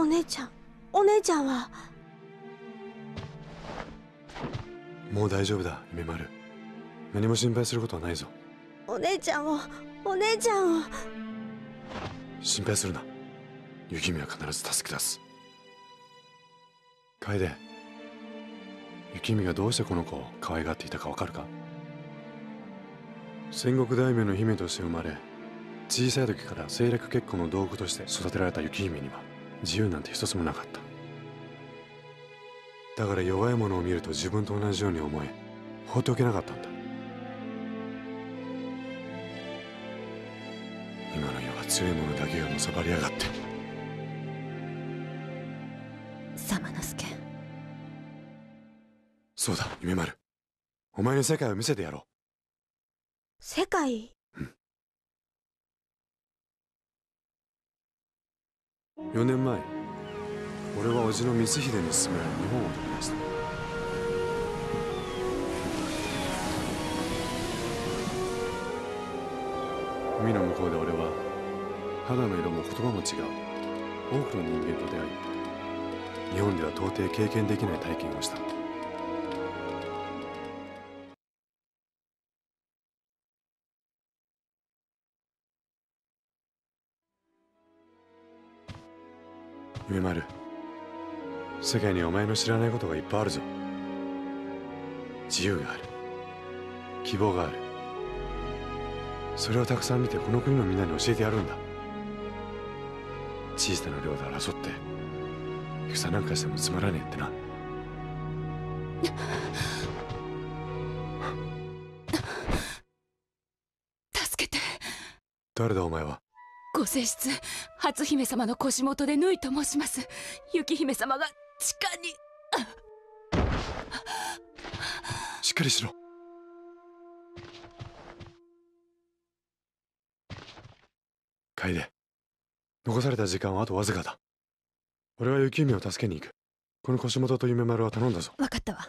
お姉ちゃん、お姉ちゃんは。 もう大丈夫だ、夢丸。何も心配することはないぞ。 お姉ちゃんを、お姉ちゃんを。 心配するな。雪見は必ず助け出す。楓、雪見がどうしてこの子を可愛がっていたかわかるか？戦国大名の姫として生まれ、小さい時から政略結婚の道具として育てられた雪姫には自由なんて一つもなかった。だから弱いものを見ると自分と同じように思え、放っておけなかったんだ。今の世は強い者だけがのさばりやがって。 様之助。 そうだ、夢丸。お前に世界を見せてやろう。 世界？ うん。4年前、俺は叔父の光秀に勧められ日本を飛び出した。海の向こうで俺は肌の色も言葉も違う多くの人間と出会い、日本では到底経験できない体験をした。夢丸、世界にお前の知らないことがいっぱいあるぞ。自由がある、希望がある。それをたくさん見てこの国のみんなに教えてやるんだ。小さな領で争って戦なんかしてもつまらねえってな。 助けて。 誰だお前は？ ご正室初姫様の腰元でぬいと申します。雪姫様が地下に。 しっかりしろ。楓、残された時間はあとわずかだ。俺は雪姫を助けに行く。この腰元と夢丸は頼んだぞ。 分かったわ。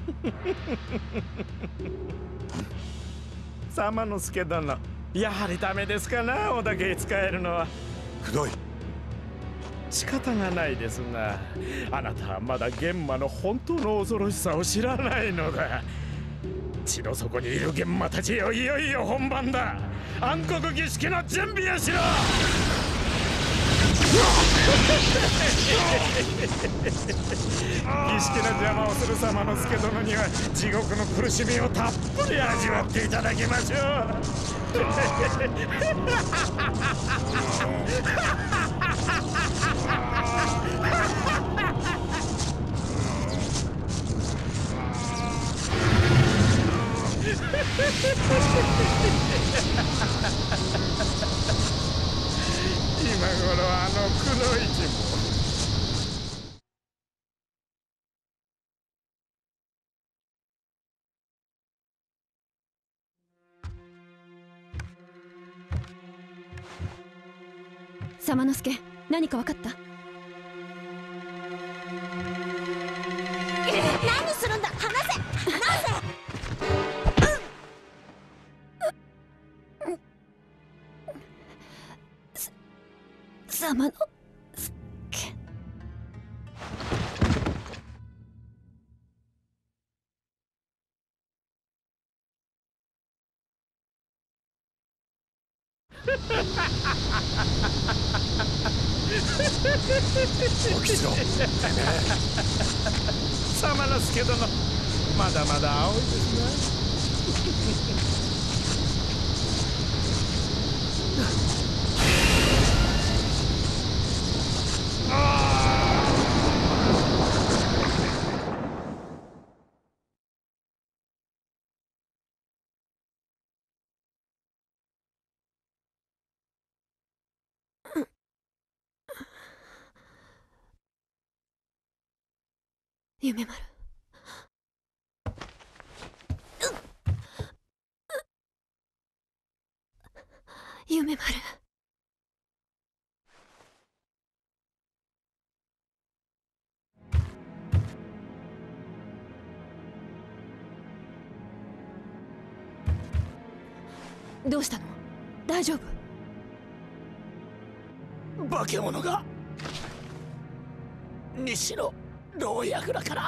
様之助殿、やはりダメですかな、おだけ使えるのは。 くどい。 仕方がないですな。あなたはまだ玄馬の本当の恐ろしさを知らないのだ。地の底にいる玄馬たちよ、いよいよ本番だ。暗黒儀式の準備をしろ。儀式の邪魔をする様之助殿には地獄の苦しみをたっぷり味わっていただきましょう。今頃あの黒い字も。 様之助、何か分かった？ 何するんだ、離せ離せ。様之助。 起きろ。 様之助殿、まだまだ青いですな。 夢丸。夢丸。 どうしたの？大丈夫？ 化け物が西の牢屋蔵から。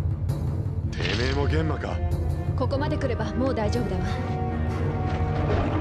玄馬か。 ここまで来ればもう大丈夫だわ。